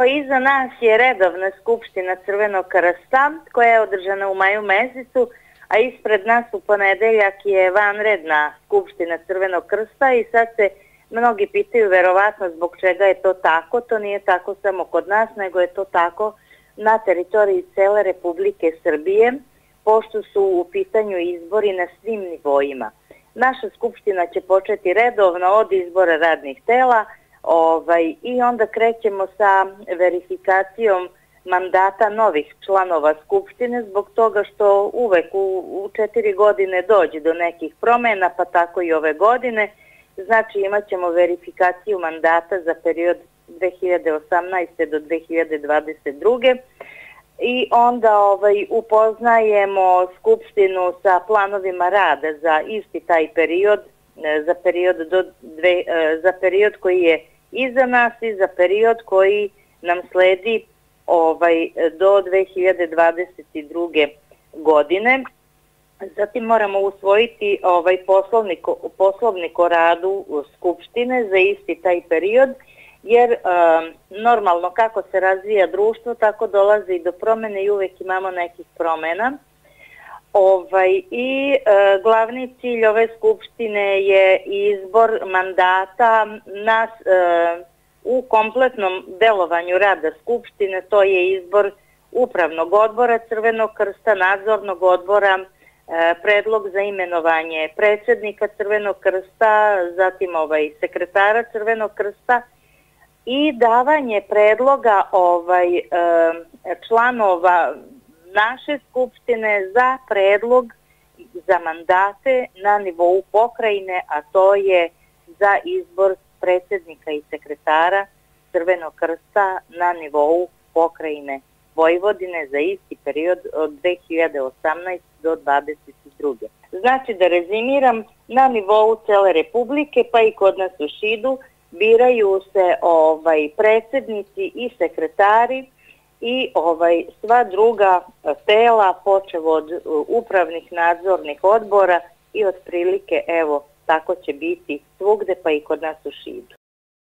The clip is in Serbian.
Iza nas je redovna skupština Crvenog krsta koja je održana u maju mesecu, a ispred nas u ponedeljak je vanredna skupština Crvenog krsta i sad se mnogi pitaju verovatno zbog čega je to tako. To nije tako samo kod nas, nego je to tako na teritoriji cele Republike Srbije, pošto su u pitanju izbori na svim nivoima. Naša skupština će početi redovno od izbora radnih tela i onda krećemo sa verifikacijom mandata novih članova skupštine zbog toga što uvek u 4 godine dođe do nekih promena, pa tako i ove godine. Znači imat ćemo verifikaciju mandata za period 2018. do 2022. I onda upoznajemo skupštinu sa planovima rada za isti taj period, za period koji je iza nas i za period koji nam sledi do 2022. godine. Zatim moramo usvojiti poslovnik o radu skupštine za isti taj period, jer normalno kako se razvija društvo, tako dolazi i do promene i uvek imamo nekih promena. Glavni cilj ove skupštine je izbor mandata u kompletnom delovanju rada skupštine, to je izbor upravnog odbora Crvenog krsta, nadzornog odbora, predlog za imenovanje predsednika Crvenog krsta, zatim sekretara Crvenog krsta i davanje predloga članova naše skupštine za predlog za mandate na nivou pokrajine, a to je za izbor predsednika i sekretara Crvenog krsta na nivou pokrajine Vojvodine za isti period od 2018. do 2022. Znači, da rezimiram, na nivou cele Republike, pa i kod nas u Šidu, biraju se predsednici i sekretari i sva druga tela, počev od upravnih nadzornih odbora i otprilike, evo, tako će biti svugde, pa i kod nas u Šidu.